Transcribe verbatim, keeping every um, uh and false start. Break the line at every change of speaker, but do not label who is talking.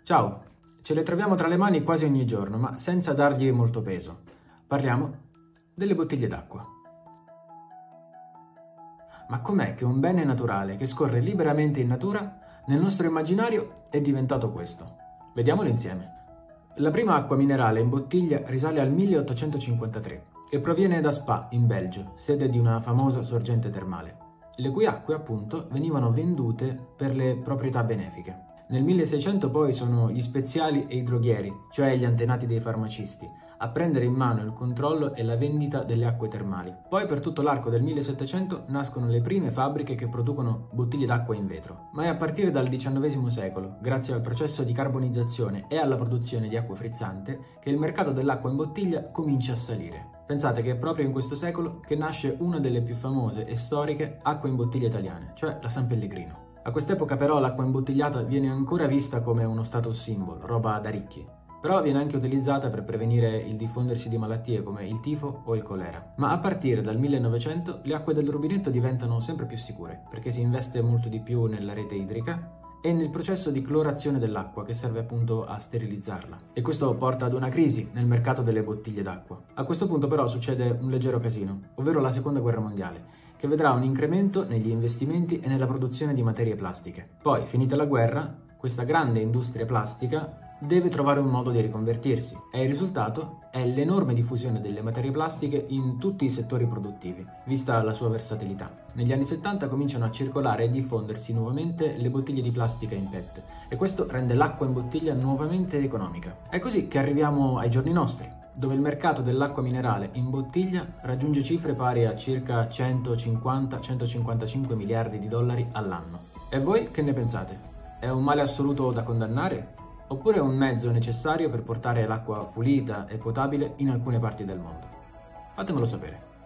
Ciao, ce le troviamo tra le mani quasi ogni giorno, ma senza dargli molto peso. Parliamo delle bottiglie d'acqua. Ma com'è che un bene naturale che scorre liberamente in natura, nel nostro immaginario, è diventato questo? Vediamolo insieme. La prima acqua minerale in bottiglia risale al milleottocentocinquantatré e proviene da Spa, in Belgio, sede di una famosa sorgente termale, le cui acque, appunto, venivano vendute per le proprietà benefiche. Nel milleseicento poi sono gli speziali e i droghieri, cioè gli antenati dei farmacisti, a prendere in mano il controllo e la vendita delle acque termali. Poi per tutto l'arco del millesettecento nascono le prime fabbriche che producono bottiglie d'acqua in vetro. Ma è a partire dal diciannovesimo secolo, grazie al processo di carbonizzazione e alla produzione di acqua frizzante, che il mercato dell'acqua in bottiglia comincia a salire. Pensate che è proprio in questo secolo che nasce una delle più famose e storiche acque in bottiglia italiane, cioè la San Pellegrino. A quest'epoca però l'acqua imbottigliata viene ancora vista come uno status symbol, roba da ricchi. Però viene anche utilizzata per prevenire il diffondersi di malattie come il tifo o il colera. Ma a partire dal millenovecento le acque del rubinetto diventano sempre più sicure, perché si investe molto di più nella rete idrica e nel processo di clorazione dell'acqua che serve appunto a sterilizzarla. E questo porta ad una crisi nel mercato delle bottiglie d'acqua. A questo punto però succede un leggero casino, ovvero la seconda guerra mondiale, che vedrà un incremento negli investimenti e nella produzione di materie plastiche. Poi, finita la guerra, questa grande industria plastica deve trovare un modo di riconvertirsi e il risultato è l'enorme diffusione delle materie plastiche in tutti i settori produttivi, vista la sua versatilità. Negli anni settanta cominciano a circolare e diffondersi nuovamente le bottiglie di plastica in P E T e questo rende l'acqua in bottiglia nuovamente economica. È così che arriviamo ai giorni nostri, dove il mercato dell'acqua minerale in bottiglia raggiunge cifre pari a circa centocinquanta centocinquantacinque miliardi di dollari all'anno. E voi che ne pensate? È un male assoluto da condannare? Oppure è un mezzo necessario per portare l'acqua pulita e potabile in alcune parti del mondo? Fatemelo sapere.